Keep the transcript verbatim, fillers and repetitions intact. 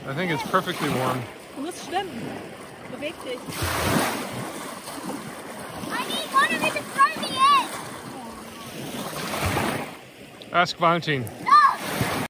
I think it's perfectly warm. Du musst schwimmen. Beweg dich. I need one of you to throw me in. Ask Valentin.